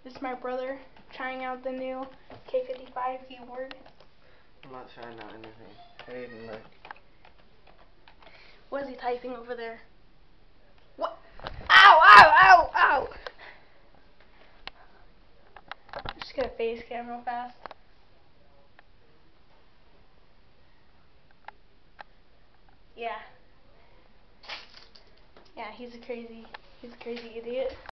This is my brother trying out the new K55 keyboard. I'm not trying out anything. Hayden, look. What is he typing over there? What? Ow, ow, ow, ow! I'm just gonna face cam real fast. Yeah. Yeah, he's a crazy idiot.